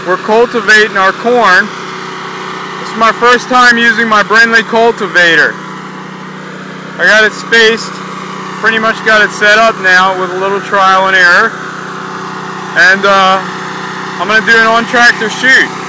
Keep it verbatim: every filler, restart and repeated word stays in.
we're cultivating our corn. This is my first time using my Brinly cultivator. I got it spaced, pretty much got it set up now with a little trial and error. And uh, I'm going to do an on-tractor shoot.